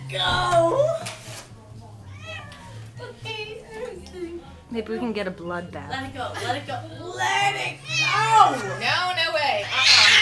go. Maybe we can get a blood bath. Let it go. Let it go. Let it go. No, no way.